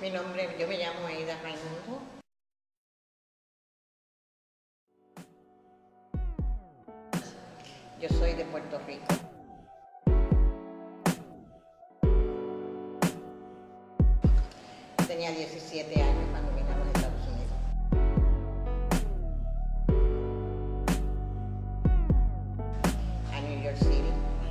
Mi nombre, yo me llamo Heyda. Yo soy de Puerto Rico. Tenía 17 años cuando vine a los Estados Unidos. A New York City.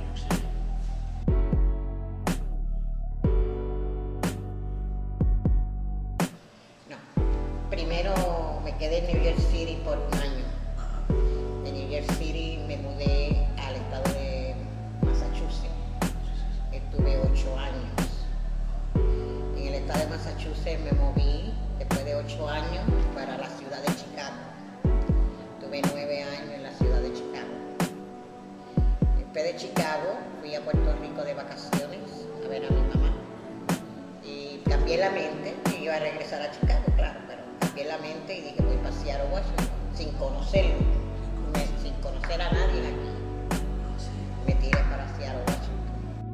No, primero me quedé en New York City por un año. De New York City me mudé al estado de Massachusetts. Estuve 8 años. En el estado de Massachusetts me moví después de 8 años para la ciudad de Chicago. Tuve 9 años en la ciudad de Chicago. Después de Chicago fui a Puerto Rico de vacaciones a ver a mi mamá. Y cambié la mente, y iba a regresar a Chicago, claro, pero cambié la mente y dije voy a pasear a Washington sin conocerlo. Sin conocer a nadie aquí, me tiré para Seattle, Washington.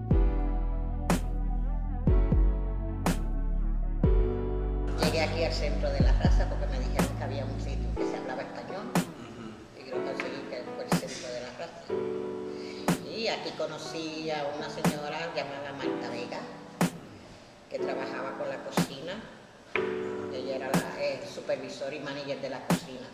Llegué aquí al centro de la Raza porque me dijeron que había un sitio que se hablaba español y yo conseguí que fue el centro de la Raza. Y aquí conocí a una señora llamada Marta Vega que trabajaba con la cocina. Ella era la supervisor y manager de la cocina.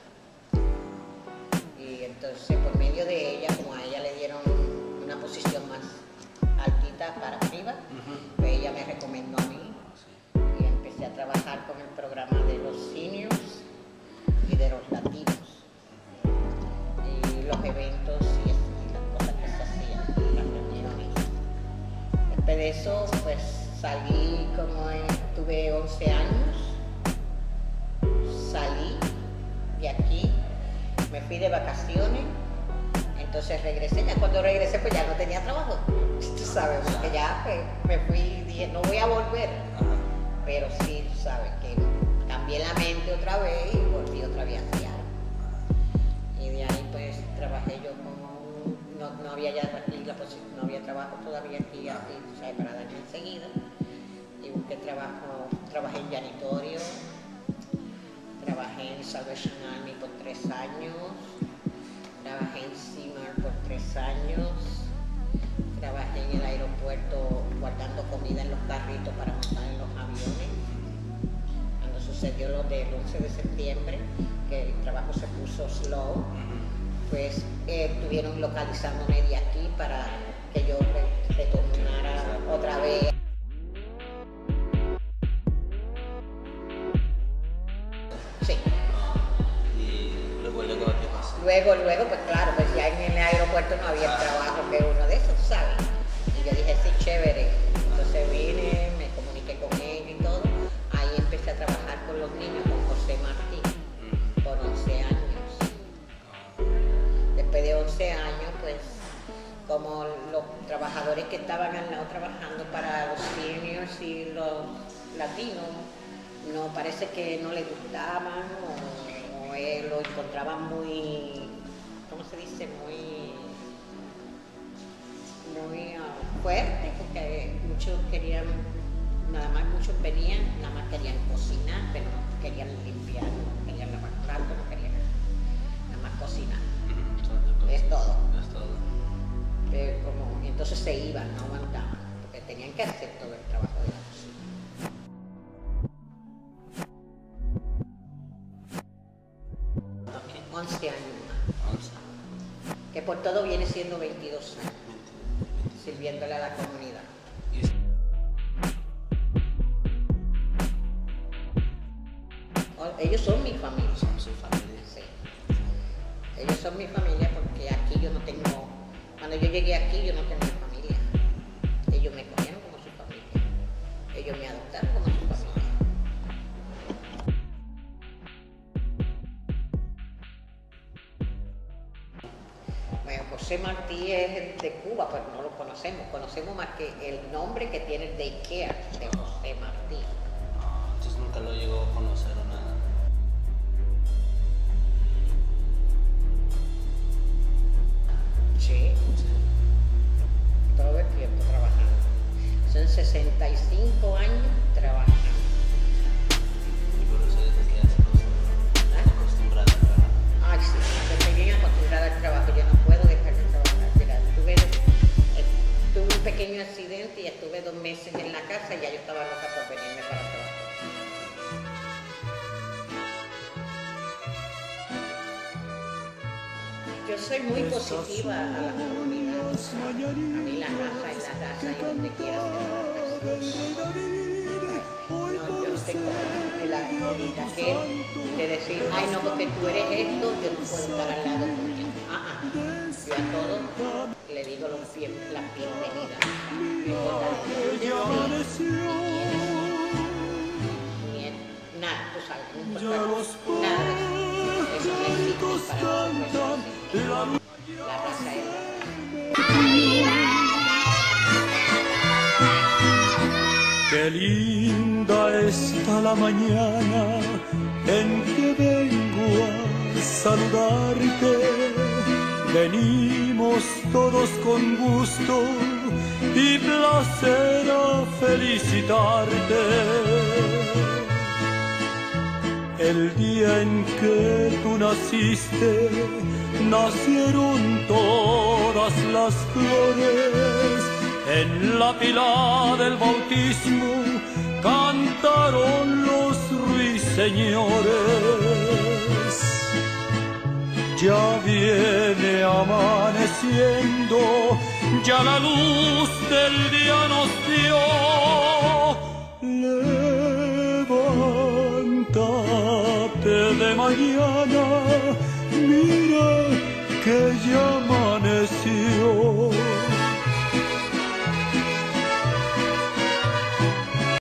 Y entonces por medio de ella, como a ella le dieron una posición más altita para arriba, pues ella me recomendó a mí y empecé a trabajar con el programa de los seniors y de los latinos y los eventos y las cosas que se hacían, las reuniones. Después de eso pues salí, tuve 11 años, salí de aquí. Me fui de vacaciones, entonces regresé. Ya cuando regresé, pues ya no tenía trabajo. Tú sabes, porque ya pues, me fui y dije, no voy a volver. Pero sí, tú sabes, que cambié la mente otra vez y volví otra vez a Seattle. Y de ahí pues trabajé yo como, no había ya aquí no había trabajo todavía aquí, tú sabes, para darme enseguida. Y busqué trabajo, trabajé en janitorio. Trabajé en Salvation Army por 3 años, trabajé en CIMAR por 3 años, trabajé en el aeropuerto guardando comida en los carritos para montar en los aviones. Cuando sucedió lo del 11 de septiembre, que el trabajo se puso slow, pues estuvieron localizándome de aquí para que yo retornara otra vez. Luego, pues claro, pues ya en el aeropuerto no había trabajo que uno de esos, ¿sabes? Y yo dije, sí, chévere. Entonces vine, me comuniqué con él y todo. Ahí empecé a trabajar con los niños, con José Martín, por 11 años. Después de 11 años, pues, como los trabajadores que estaban al lado trabajando para los seniors y los latinos, no parece que no les gustaban o lo encontraban muy, ¿cómo se dice? Muy fuerte, porque muchos querían, muchos venían, nada más querían cocinar, pero no querían limpiar, no querían lavar platos, no querían nada más cocinar. Es todo. Pero entonces se iban, no aguantaban, porque tenían que hacer todo el trabajo de la cocina. 11 años más. Que por todo viene siendo 22 años, sirviéndole a la comunidad. Ellos son mi familia. Son su familia. Sí. Ellos son mi familia porque aquí yo no tengo, cuando yo llegué aquí yo no tenía familia. Ellos me cogieron como su familia. Ellos me adoptaron como su familia. José Martí es de Cuba, pero no lo conocemos. Conocemos más que el nombre que tiene el daycare de José Martí. Entonces nunca lo llegó a conocer o nada. Sí. Todo el tiempo trabajando. Son 65 años trabajando. al trabajo, yo no puedo dejar de trabajar. Mira, tuve un pequeño accidente y estuve 2 meses en la casa y ya yo estaba loca por venirme para trabajar. Yo soy muy positiva a la comunidad. A mí la raza es la raza y donde quiera no, yo no tengo de decir, ay no, porque tú eres esto, yo no puedo estar al lado tuyo. Yo a todos le digo la bienvenida. No importa de nada, tú sabes, no importa nada de eso. Eso no existe para nosotros. La raza es la raza. Qué linda está la mañana en que vengo a saludarte. Venimos todos con gusto y placer a felicitarte. El día en que tú naciste, nacieron todas las flores. En la pila del bautismo cantaron los ruiseñores. Ya viene amaneciendo, ya la luz del día nos dio. Levántate de mañana, mira que ya amaneció.